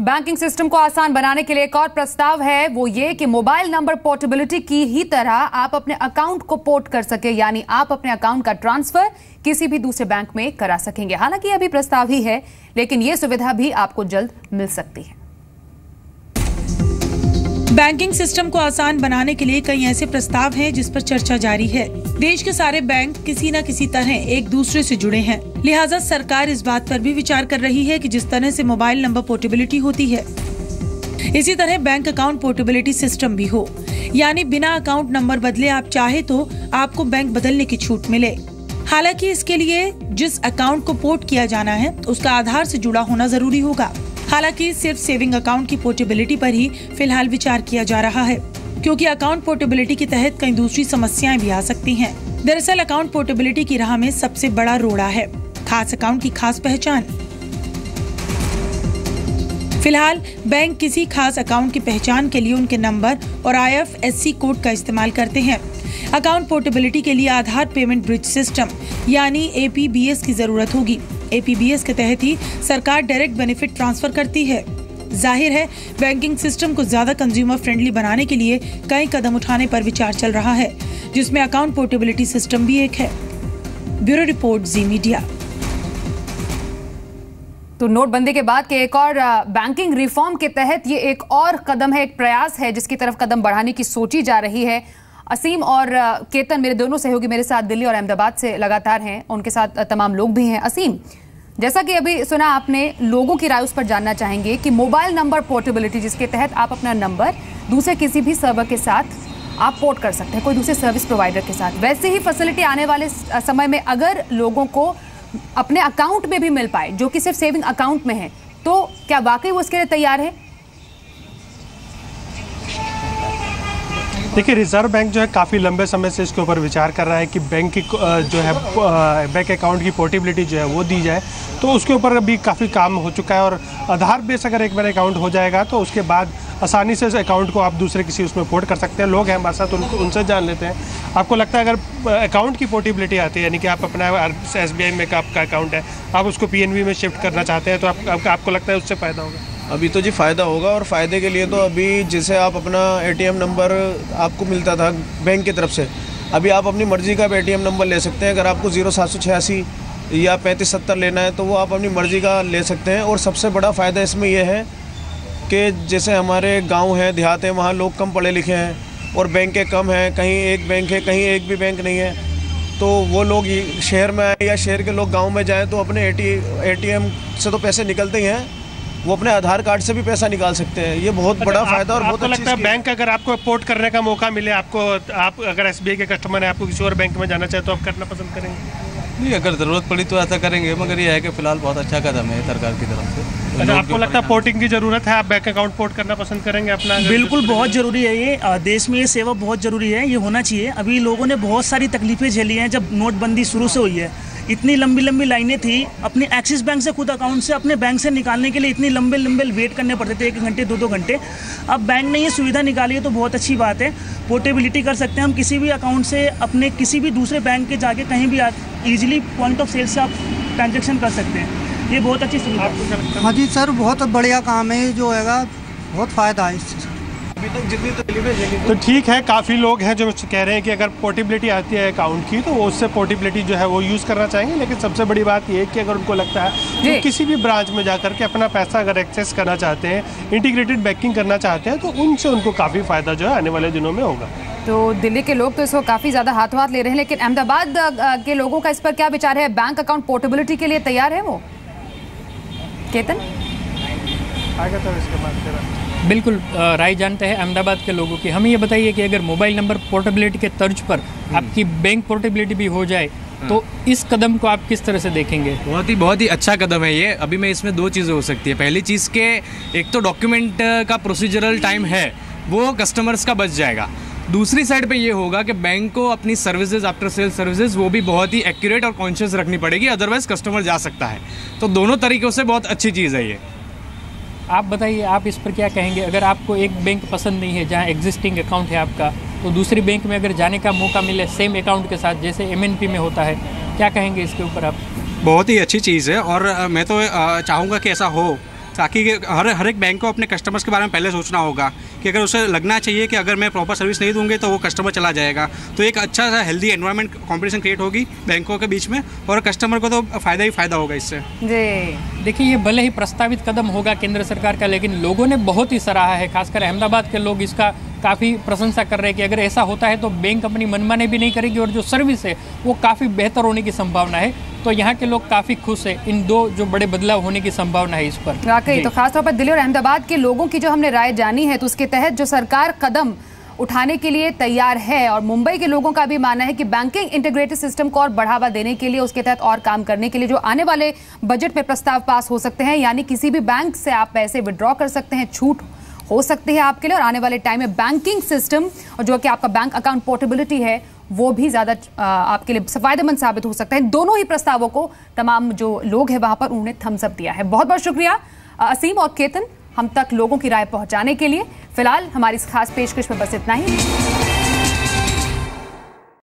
Banking system को आसान बनाने के लिए एक और प्रस्ताव है, वो ये कि मोबाइल नंबर पोर्टेबिलिटी की ही तरह आप अपने अकाउंट को पोर्ट कर सके, यानी आप अपने अकाउंट का ट्रांसफर किसी भी दूसरे बैंक में करा सकेंगे। हालांकि अभी प्रस्ताव ही है, लेकिन यह सुविधा भी आपको जल्द मिल सकती है। बैंकिंग सिस्टम को आसान बनाने के लिए कई ऐसे प्रस्ताव हैं जिस पर चर्चा जारी है। देश के सारे बैंक किसी न किसी तरह एक दूसरे से जुड़े हैं, लिहाजा सरकार इस बात पर भी विचार कर रही है कि जिस तरह से मोबाइल नंबर पोर्टेबिलिटी होती है, इसी तरह बैंक अकाउंट पोर्टेबिलिटी सिस्टम भी हो, यानी बिना अकाउंट नंबर बदले आप चाहे तो आपको बैंक बदलने की छूट मिले। हालांकि इसके लिए जिस अकाउंट को पोर्ट किया जाना है उसका आधार से जुड़ा होना जरूरी होगा। हालांकि सिर्फ सेविंग अकाउंट की पोर्टेबिलिटी पर ही फिलहाल विचार किया जा रहा है, क्योंकि अकाउंट पोर्टेबिलिटी के तहत कई दूसरी समस्याएं भी आ सकती हैं। दरअसल अकाउंट पोर्टेबिलिटी की राह में सबसे बड़ा रोड़ा है खास अकाउंट की खास पहचान। फिलहाल बैंक किसी खास अकाउंट की पहचान के लिए उनके नंबर और IFSC कोड का इस्तेमाल करते हैं। अकाउंट पोर्टेबिलिटी के लिए आधार पेमेंट ब्रिज सिस्टम यानी APBS की जरूरत होगी। APBS के तहत ही सरकार डायरेक्ट बेनिफिट ट्रांसफर करती है। जाहिर है बैंकिंग सिस्टम को ज्यादा कंज्यूमर फ्रेंडली बनाने के लिए कई कदम उठाने पर विचार चल रहा है, जिसमें अकाउंट पोर्टेबिलिटी सिस्टम भी एक है। Bureau report, Zee Media. तो नोटबंदी के बाद के एक और बैंकिंग रिफॉर्म के तहत ये एक और कदम है, एक प्रयास है जिसकी तरफ कदम बढ़ाने की सोची जा रही है। असीम और केतन मेरे दोनों सहयोगी मेरे साथ दिल्ली और अहमदाबाद से लगातार हैं, उनके साथ तमाम लोग भी हैं। असीम, जैसा कि अभी सुना आपने, लोगों की राय उस पर जानना चाहेंगे कि मोबाइल नंबर पोर्टेबिलिटी जिसके तहत आप अपना नंबर दूसरे किसी भी सर्वर के साथ आप पोर्ट कर सकते हैं, कोई दूसरे सर्विस प्रोवाइडर के साथ, वैसे ही फैसिलिटी आने वाले समय में अगर लोगों को अपने अकाउंट में भी मिल पाए जो कि सिर्फ सेविंग अकाउंट में है, तो क्या वाकई वो इसके लिए तैयार है? देखिए, रिजर्व बैंक जो है काफ़ी लंबे समय से इसके ऊपर विचार कर रहा है कि बैंक की जो है बैंक अकाउंट की पोर्टेबिलिटी जो है वो दी जाए। तो उसके ऊपर अभी काफ़ी काम हो चुका है और आधार बेस अगर एक बार अकाउंट हो जाएगा तो उसके बाद आसानी से उस अकाउंट को आप दूसरे किसी उसमें पोर्ट कर सकते हैं। लोग हैं हमारे साथ, उनसे जान लेते हैं। आपको लगता है अगर अकाउंट की पोर्टेबिलिटी आती है, यानी कि आप अपना SBI में आपका अकाउंट है, आप उसको PNB में शिफ्ट करना चाहते हैं, तो आपको लगता है उससे फ़ायदा होगा? अभी तो जी फ़ायदा होगा, और फ़ायदे के लिए तो अभी जैसे आप अपना ATM नंबर आपको मिलता था बैंक की तरफ से, अभी आप अपनी मर्ज़ी का ATM नंबर ले सकते हैं। अगर आपको 0786 या 3570 लेना है तो वो आप अपनी मर्ज़ी का ले सकते हैं। और सबसे बड़ा फ़ायदा इसमें यह है कि जैसे हमारे गांव हैं, देहात हैं, वहाँ लोग कम पढ़े लिखे हैं और बैंकें कम हैं, कहीं एक बैंक है, कहीं एक भी बैंक नहीं है, तो वो लोग शहर में आए या शहर के लोग गाँव में जाएँ तो अपने ATM से तो पैसे निकलते ही हैं, वो अपने आधार कार्ड से भी पैसा निकाल सकते हैं। ये बहुत बड़ा फायदा और बहुत लगता है बैंक अगर आपको पोर्ट करने का मौका मिले, आप अगर SBI के कस्टमर हैं, आपको किसी और बैंक में जाना चाहे तो आप करना पसंद करेंगे? नहीं, अगर ज़रूरत पड़ी तो ऐसा करेंगे, मगर ये है कि फिलहाल बहुत अच्छा कदम है सरकार की तरफ से। अच्छा, आपको लगता है पोर्टिंग की ज़रूरत है? आप बैंक अकाउंट पोर्ट करना पसंद करेंगे अपना? बिल्कुल, बहुत ज़रूरी है ये। देश में ये सेवा बहुत ज़रूरी है, ये होना चाहिए। अभी लोगों ने बहुत सारी तकलीफें झेली हैं जब नोटबंदी शुरू से हुई है। इतनी लंबी लंबी लाइनें थी, अपने एक्सिस बैंक से खुद अकाउंट से अपने बैंक से निकालने के लिए इतने लंबे लंबे वेट करने पड़ते थे, 1 घंटे 2 घंटे। अब बैंक ने ये सुविधा निकाली है तो बहुत अच्छी बात है। पोर्टेबिलिटी कर सकते हैं हम किसी भी अकाउंट से, अपने किसी भी दूसरे बैंक के जाके कहीं भी ईजिली पॉइंट ऑफ सेल से आप ट्रांजेक्शन कर सकते हैं। ये बहुत अच्छी सुविधा है। हाँ जी सर, बहुत बढ़िया काम है जो है, बहुत फ़ायदा है इससे। तो ठीक है, काफ़ी लोग हैं जो कह रहे हैं कि अगर पोर्टेबिलिटी आती है अकाउंट की तो वो उससे पोर्टेबिलिटी जो है वो यूज़ करना चाहेंगे। लेकिन सबसे बड़ी बात ये है कि अगर उनको लगता है कि किसी भी ब्रांच में जाकर के अपना पैसा अगर एक्सेस करना चाहते हैं, इंटीग्रेटेड बैंकिंग करना चाहते हैं, तो उनसे उनको काफ़ी फ़ायदा जो है आने वाले दिनों में होगा। तो दिल्ली के लोग तो इसको काफ़ी ज़्यादा हाथों हाथ ले रहे हैं, लेकिन अहमदाबाद के लोगों का इस पर क्या विचार है? बैंक अकाउंट पोर्टेबिलिटी के लिए तैयार है वो? केतन आगे तो इसके बाद बिल्कुल राय जानते हैं अहमदाबाद के लोगों की। हमें ये बताइए कि अगर मोबाइल नंबर पोर्टेबिलिटी के तर्ज पर आपकी बैंक पोर्टेबिलिटी भी हो जाए तो इस कदम को आप किस तरह से देखेंगे? बहुत ही अच्छा कदम है ये। अभी में इसमें 2 चीज़ें हो सकती है। पहली चीज़ के एक तो डॉक्यूमेंट का प्रोसीजरल टाइम है वो कस्टमर्स का बच जाएगा। दूसरी साइड पे ये होगा कि बैंक को अपनी सर्विसेज, आफ्टर सेल सर्विसेज, वो भी बहुत ही एक्यूरेट और कॉन्शियस रखनी पड़ेगी, अदरवाइज कस्टमर जा सकता है। तो दोनों तरीक़ों से बहुत अच्छी चीज़ है ये। आप बताइए, आप इस पर क्या कहेंगे? अगर आपको एक बैंक पसंद नहीं है जहां एग्जिस्टिंग अकाउंट है आपका, तो दूसरी बैंक में अगर जाने का मौका मिले सेम अकाउंट के साथ, जैसे MNP में होता है, क्या कहेंगे इसके ऊपर आप? बहुत ही अच्छी चीज़ है और मैं तो चाहूँगा कि ऐसा हो ताकि हर एक बैंक को अपने कस्टमर्स के बारे में पहले सोचना होगा कि अगर उसे लगना चाहिए कि अगर मैं प्रॉपर सर्विस नहीं दूंगी तो वो कस्टमर चला जाएगा। तो एक अच्छा सा हेल्दी एनवायरनमेंट कॉम्पिटिशन क्रिएट होगी बैंकों के बीच में और कस्टमर को तो फ़ायदा ही फ़ायदा होगा इससे। जी देखिए, ये भले ही प्रस्तावित कदम होगा केंद्र सरकार का, लेकिन लोगों ने बहुत ही सराहा है। खासकर अहमदाबाद के लोग इसका काफ़ी प्रशंसा कर रहे हैं कि अगर ऐसा होता है तो बैंक अपनी मनमानी भी नहीं करेगी और जो सर्विस है वो काफ़ी बेहतर होने की संभावना है। तो यहाँ के लोग काफ़ी खुश हैं इन दो जो बड़े बदलाव होने की संभावना है इस पर। वाकई, तो खासतौर पर दिल्ली और अहमदाबाद के लोगों की जो हमने राय जानी है, तो उसके तहत जो सरकार कदम उठाने के लिए तैयार है और मुंबई के लोगों का भी मानना है कि बैंकिंग इंटीग्रेटेड सिस्टम को और बढ़ावा देने के लिए, उसके तहत और काम करने के लिए जो आने वाले बजट में प्रस्ताव पास हो सकते हैं, यानी किसी भी बैंक से आप पैसे विड्रॉ कर सकते हैं, छूट हो सकती है आपके लिए, और आने वाले टाइम में बैंकिंग सिस्टम और जो कि आपका बैंक अकाउंट पोर्टेबिलिटी है वो भी ज़्यादा आपके लिए फायदेमंद साबित हो सकता है। दोनों ही प्रस्तावों को तमाम जो लोग हैं वहां पर उन्होंने थम्स अप दिया है। बहुत बहुत शुक्रिया असीम और केतन हम तक लोगों की राय पहुंचाने के लिए। फिलहाल हमारी इस खास पेशकश में बस इतना ही।